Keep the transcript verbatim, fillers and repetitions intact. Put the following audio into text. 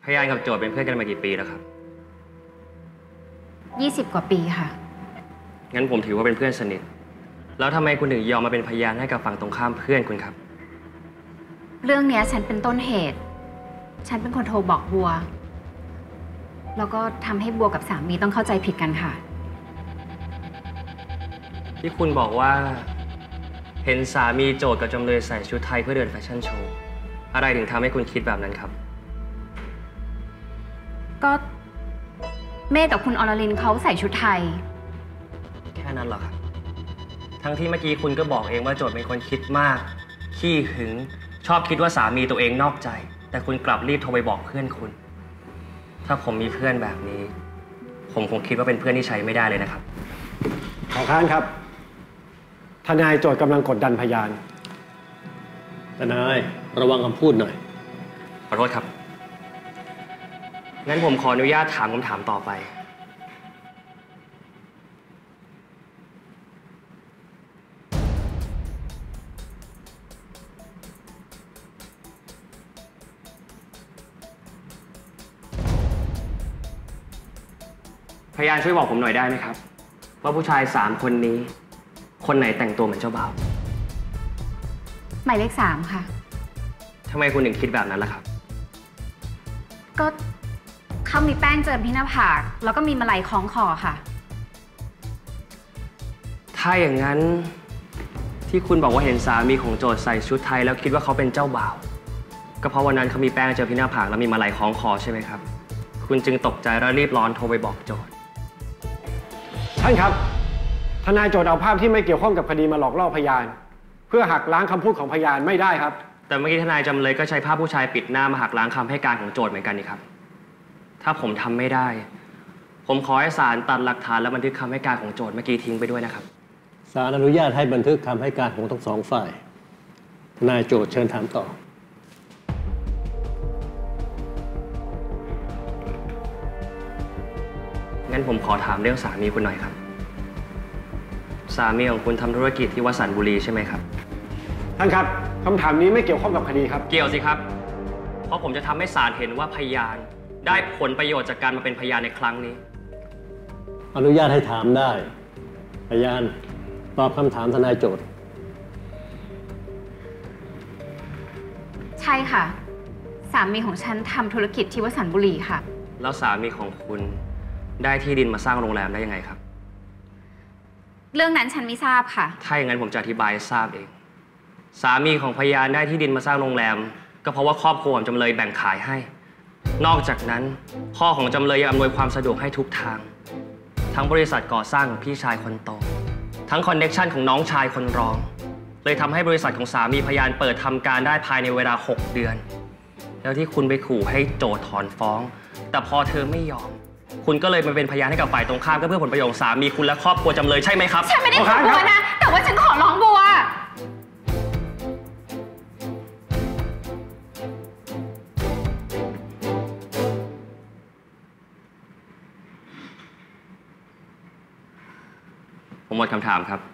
พยานกับโจทย์เป็นเพื่อนกันมากี่ปีแล้วครับยี่สิบกว่าปีค่ะงั้นผมถือว่าเป็นเพื่อนสนิทแล้วทำไมคุณถึงยอมมาเป็นพยานให้กับฝั่งตรงข้ามเพื่อนคุณครับเรื่องนี้ฉันเป็นต้นเหตุฉันเป็นคนโทรบอกบัวแล้วก็ทำให้บัวกับสามีต้องเข้าใจผิดกันค่ะที่คุณบอกว่าเห็นสามีโจทย์กับจำเลยใส่ชุดไทยเพื่อเดินแฟชั่นโชว์อะไรถึงทำให้คุณคิดแบบนั้นครับก็เมฆกับคุณอรลินเขาใส่ชุดไทยแค่นั้นเหรอครับทั้งที่เมื่อกี้คุณก็บอกเองว่าโจทย์เป็นคนคิดมากขี้หึงชอบคิดว่าสามีตัวเองนอกใจแต่คุณกลับรีบโทรไปบอกเพื่อนคุณถ้าผมมีเพื่อนแบบนี้ผมคงคิดว่าเป็นเพื่อนที่ใช้ไม่ได้เลยนะครับขอค้านครับทนายโจทย์กำลังกดดันพยานทนายระวังคำพูดหน่อยขอโทษครับงั้นผมขออนุญาตถามคำถามต่อไปพยานช่วยบอกผมหน่อยได้ไหมครับว่าผู้ชายสามคนนี้คนไหนแต่งตัวเหมือนเจ้าบ่าวหมายเลขสามค่ะทำไมคุณถึงคิดแบบนั้นล่ะครับก็เขามีแป้งเจิมที่หน้าผากแล้วก็มีมาลัยคล้องคอค่ะถ้าอย่างนั้นที่คุณบอกว่าเห็นสามีของโจทย์ใส่ชุดไทยแล้วคิดว่าเขาเป็นเจ้าบ่าวก็เพราะวันนั้นเขามีแป้งเจิมที่หน้าผากแล้วมีมาลัยคล้องคอใช่ไหมครับคุณจึงตกใจแล้วรีบร้อนโทรไปบอกโจทย์ท่านครับทนายโจทย์เอาภาพที่ไม่เกี่ยวข้องกับคดีมาหลอกล่อพยานเพื่อหักล้างคำพูดของพยานไม่ได้ครับแต่เมื่อกี้ทนายจำเลยก็ใช้ภาพผู้ชายปิดหน้ามาหักล้างคำให้การของโจทย์เหมือนกันนี่ครับถ้าผมทำไม่ได้ผมขอให้ศาลตัดหลักฐานและบันทึกคำให้การของโจทย์เมื่อกี้ทิ้งไปด้วยนะครับศาลอนุญาตให้บันทึกคำให้การของทั้งสองฝ่ายทนายโจทย์เชิญถามต่องั้นผมขอถามเรื่องสามีคุณหน่อยครับสามีของคุณทำธุรกิจที่วสันต์บุรีใช่ไหมครับท่านครับคำถามนี้ไม่เกี่ยวข้องกับคดีครับเกี่ยวสิครับเพราะผมจะทำให้ศาลเห็นว่าพยานได้ผลประโยชน์จากการมาเป็นพยานในครั้งนี้อนุญาตให้ถามได้พยานตอบคำถามทนายโจทย์ใช่ค่ะสามีของฉันทำธุรกิจที่วสันต์บุรีค่ะแล้วสามีของคุณได้ที่ดินมาสร้างโรงแรมได้ยังไงครับเรื่องนั้นฉันไม่ทราบค่ะถ้าอย่างนั้นผมจะอธิบายให้ทราบเองสามีของพยานได้ที่ดินมาสร้างโรงแรมก็เพราะว่าครอบครัวของจำเลยแบ่งขายให้นอกจากนั้นพ่อของจำเลยยังอำนวยความสะดวกให้ทุกทางทั้งบริษัทก่อสร้างของพี่ชายคนโตทั้งคอนเน็กชันของน้องชายคนรองเลยทำให้บริษัทของสามีพยานเปิดทำการได้ภายในเวลาหกเดือนแล้วที่คุณไปขู่ให้โจทย์ถอนฟ้องแต่พอเธอไม่ยอมคุณก็เลยมาเป็นพยานให้กับฝ่ายตรงข้ามก็เพื่อผลประโยชน์สามีคุณและครอบครัวจำเลยใช่ไหมครับฉันไม่ได้ขอบัวนะแต่ว่าฉันขอร้องบัวผมหมดคำถามครับ